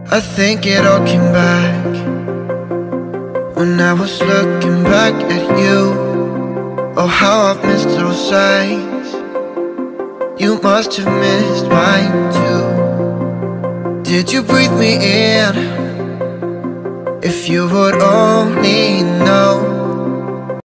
I think it all came back when I was looking back at you. Oh, how I've missed those sights. You must have missed mine too. Did you breathe me in? If you would only know